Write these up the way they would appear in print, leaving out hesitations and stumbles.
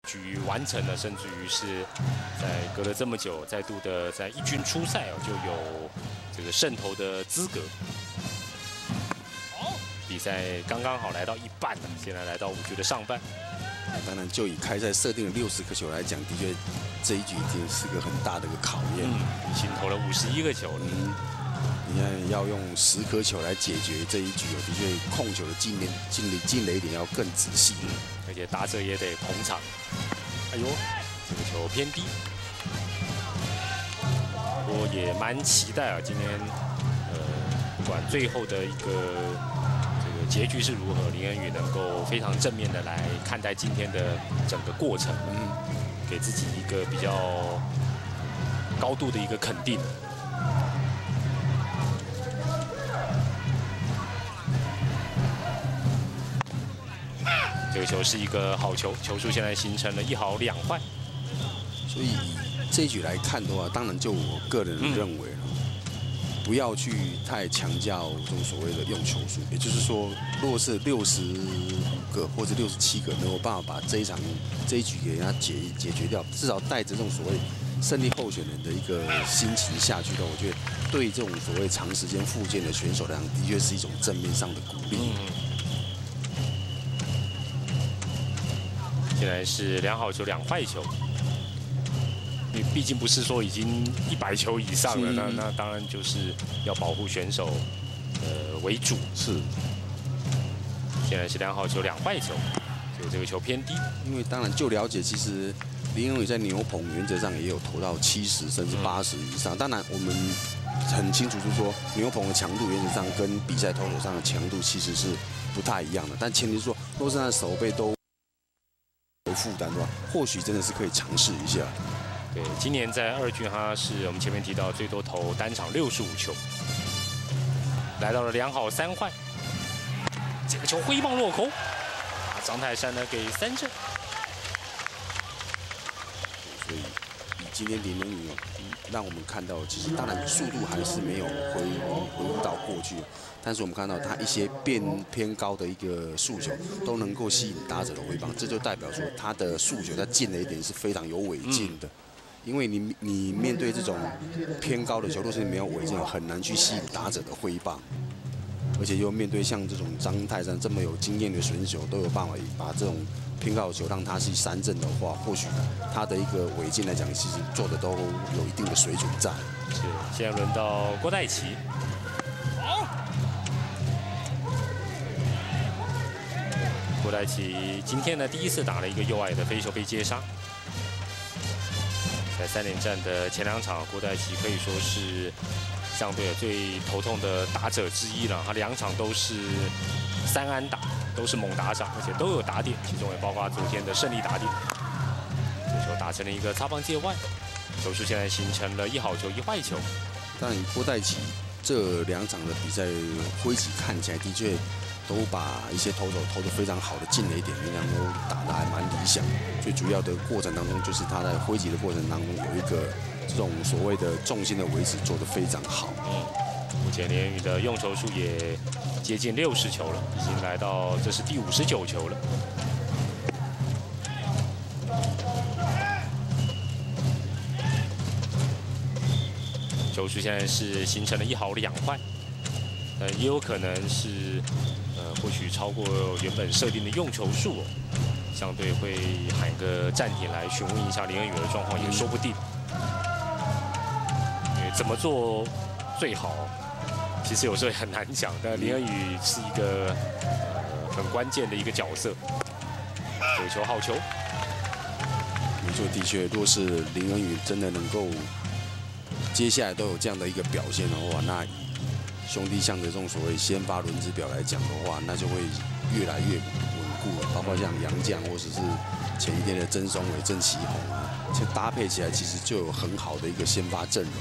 局完成了，甚至于是在隔了这么久，再度的在一军出赛就有这个胜投的资格。比赛刚刚好来到一半了，现在来到5局的上半。 当然，就以开赛设定的60颗球来讲，的确这一局已经是个很大的一个考验。 已经投了51个球了。 你看要用10颗球来解决这一局，的确控球的进垒点要更仔细。 而且打者也得捧场。哎呦，这个球偏低。我也蛮期待啊，今天不管最后的一个结局是如何，林恩宇能够非常正面的来看待今天的整个过程，给自己一个比较高度的一个肯定。这个球是一个好球，球数现在形成了1好2坏。 所以以这一局来看的话，当然就我个人认为不要去太强调这种所谓的用球数，也就是说，如果是65个或者67个，能有办法把这一局给人家解决掉，至少带着这种所谓胜利候选人的一个心情下去的，我觉得对这种所谓长时间复健的选手来讲，的确是一种正面上的鼓励。 现在是2好球2坏球。因为毕竟不是说已经100球以上了，那当然就是要保护选手为主。 是。 现在是2好球2坏球，就这个球偏低。 因为当然就了解，其实林恩宇在牛棚原则上也有投到70甚至80以上。当然我们很清楚，就是说牛棚的强度原则上跟比赛投手上的强度其实是不太一样的。但前提是说，如果是他的手背都有负担的话，或许真的是可以尝试一下。 对，今年在2军，他是我们前面提到最多投单场65球，来到了2好3坏。这个球挥棒落空，张泰山呢给3振。 所以以今天林恩宇让我们看到，其实当然速度还是没有回复到过去，但是我们看到他一些偏高的一个速球都能够吸引打者的挥棒，这就代表说他的速球在进垒点是非常有尾劲的。因为你面对这种偏高的球，若是没有尾劲，很难去吸引打者的挥棒，而且又面对像这种张泰山这么有经验的选手，都有办法把这种偏高的球让他去3振的话，或许他的一个尾劲来讲，其实做的都有一定的水准在。 是，现在轮到郭代奇。郭代奇今天呢第1次打了一个右外的飞球被接杀。在3连战的前2场，郭代奇可以说是相对最头痛的打者之一了。他2场都是3安打，都是猛打赏，而且都有打点，其中也包括昨天的胜利打点。这球打成了一个擦棒界外，球数现在形成了1好球1坏球。 但郭代奇这2场的比赛挥击看起来的确都把一些投手投得非常好的进垒点，应该都打得还蛮理想。最主要的过程当中，就是他在挥击的过程当中有一个这种所谓的重心的维持做得非常好。 目前林恩宇的用球数也接近60球了，已经来到这是第59球了。球数现在是形成了1好2坏，也有可能是或许超过原本设定的用球数相对会喊个暂停来询问一下林恩宇的状况也说不定。因为怎么做最好，其实有时候也很难讲。但林恩宇是一个很关键的一个角色。这个球好球， 没错，的确，若是林恩宇真的能够接下来都有这样的一个表现的话，那以兄弟象的这种所谓先发轮值表来讲的话，那就会越来越稳固了。包括像杨将或者是前一天的曾松伟、郑启宏啊，其实搭配起来其实就有很好的一个先发阵容。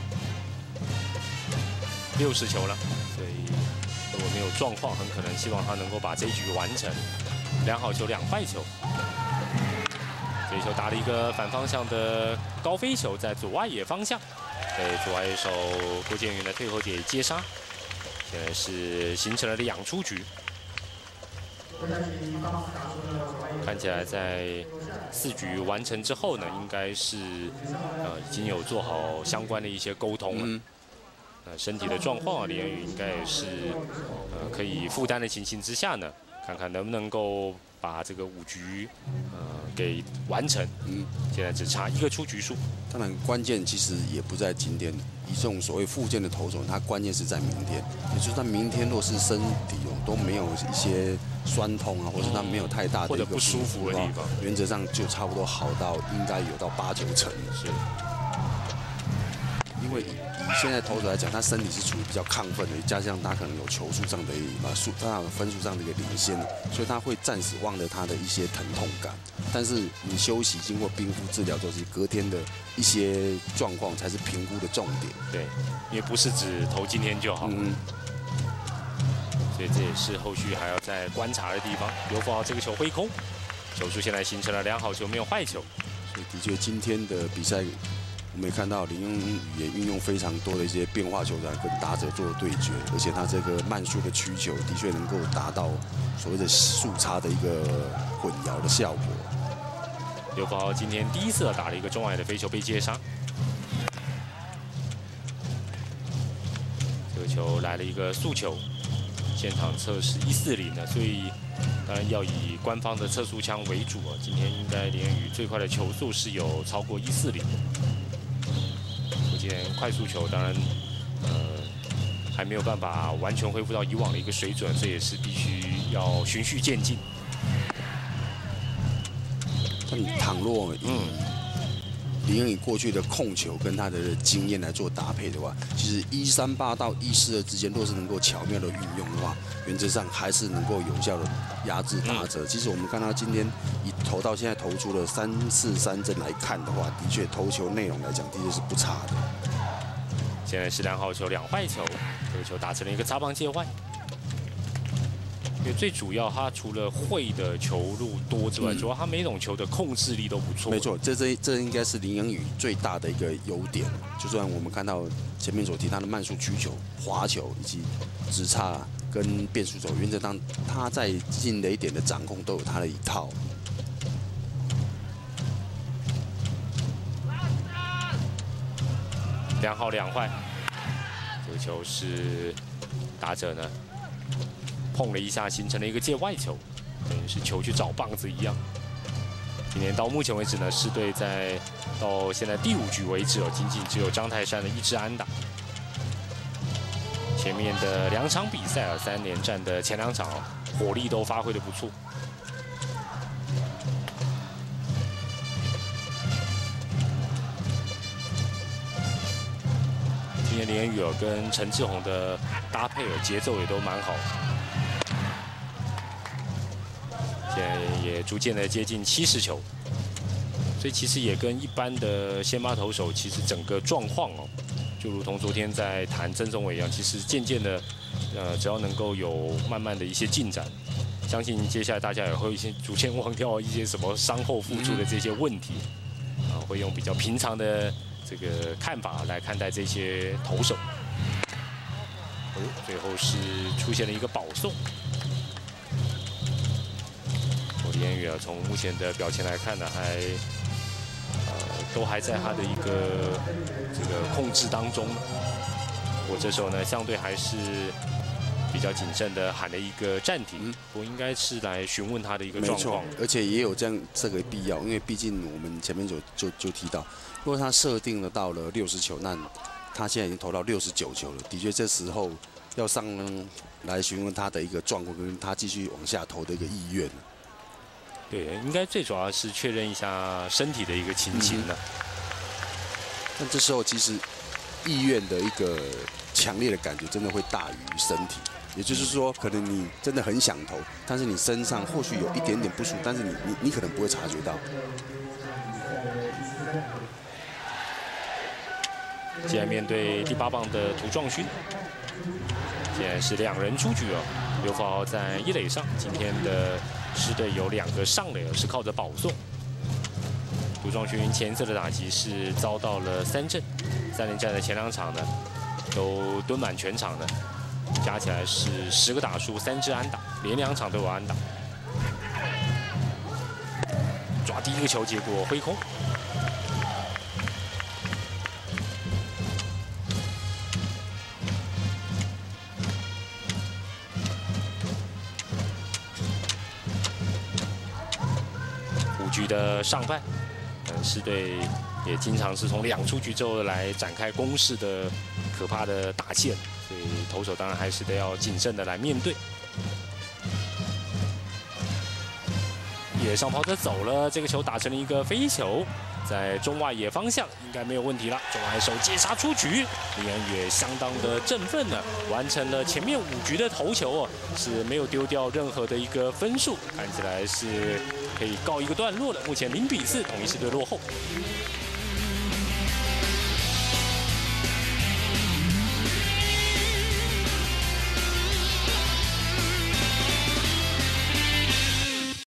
60球了，所以如果没有状况，很可能希望他能够把这一局完成。2好球2坏球，这一球打了一个反方向的高飞球，在左外野方向，被左外野手郭建宇的退后点接杀，现在是形成了2出局。看起来在 4局完成之后呢，应该是已经有做好相关的一些沟通了。身体的状况啊，林彦宇应该也是可以负担的情形之下呢，看看能不能够把这个5局给完成。现在只差1个出局数。 当然，关键其实也不在今天。以这种所谓复健的投手，他关键是在明天。也就是他明天若是身体都没有一些酸痛啊，或者他没有太大的一个不舒服的地方， 原则上就差不多好到应该有到8、9成。 是。 因为以现在投手来讲，他身体是处于比较亢奋的，加上他可能有球数上的他分数上的一个领先，所以他会暂时忘了他的一些疼痛感。但是你休息经过冰敷治疗之后，隔天的一些状况才是评估的重点。 对，因为不是只投今天就好。所以这也是后续还要再观察的地方。刘富豪这个球挥空，球数现在形成了良好球，没有坏球。 所以的确今天的比赛。我们也看到林彦宇也运用非常多的一些变化球来跟打者做对决，而且他这个慢速的曲球的确能够达到所谓的速差的一个混淆的效果。 刘富豪今天第一次打了一个中外的飞球被接杀，这个球来了一个速球，现场测试140呢，所以当然要以官方的测速枪为主啊。今天应该林彦宇最快的球速是有超过140。今天快速球当然，还没有办法完全恢复到以往的一个水准，这也是必须要循序渐进。 那你倘若林彦宇过去的控球跟他的经验来做搭配的话，其实138到142之间，若是能够巧妙的运用的话，原则上还是能够有效的压制打者。其实我们看到今天以投到现在投出了3-4-3针来看的话，的确投球内容来讲，的确是不差的。 现在是2号球2坏球，这个球打成了一个擦棒界外。因为最主要，他除了会的球路多之外，主要他每种球的控制力都不错。 没错，这应该是林彦宇最大的一个优点。就算我们看到前面所提他的慢速曲球、滑球以及直叉跟变速球，原则上他在进垒点的掌控都有他的一套。 2号2坏，这个球是打者呢碰了一下，形成了一个界外球，等于是球去找棒子一样。今年到目前为止呢，狮队到现在第5局为止仅仅只有张泰山的1支安打。前面的2场比赛3连战的前2场火力都发挥得不错。今天林彦宇跟陈志宏的搭配节奏也都蛮好。现在也逐渐的接近70球，所以其实也跟一般的先发投手其实整个状况就如同昨天在谈曾宗伟一样，其实渐渐的，只要能够有慢慢的一些进展，相信接下来大家也会逐渐忘掉一些什么伤后复出的这些问题，会用比较平常的这个看法来看待这些投手。最后是出现了一个保送。林彦宇从目前的表现来看呢，都还在他的一个这个控制当中。我这时候呢，相对还是比较谨慎的喊了一个暂停，不过应该是来询问他的一个状况。 而且也有这个必要，因为毕竟我们前面就提到，如果他设定了到了60球，那他现在已经投到69球了，的确这时候要上来询问他的一个状况，跟他继续往下投的一个意愿。 对，应该最主要是确认一下身体的一个情形了。 但这时候其实意愿的一个强烈的感觉，真的会大于身体。也就是说，可能你真的很想投，但是你身上或许有一点点不舒服，但是你可能不会察觉到。 现在面对第8棒的涂壮勋，现在是2人出局刘富豪在1垒上，今天的狮队有2个上垒是靠着保送。涂壮勋前一次的打击是遭到了3振，3连战的前2场呢都蹲满全场的，加起来是10个打数3支安打，连2场都有安打。 抓第一个球，结果挥空。5局的上半，狮队也经常是从2出局之后来展开攻势的可怕的大线，所以投手当然还是得要谨慎的来面对。 野上跑者走了，这个球打成了一个飞球，在中外野方向应该没有问题了。中外手接杀出局，林恩也相当的振奋了，完成了前面5局的投球哦，是没有丢掉任何的一个分数，看起来是可以告一个段落了。目前0比4，统一狮队落后。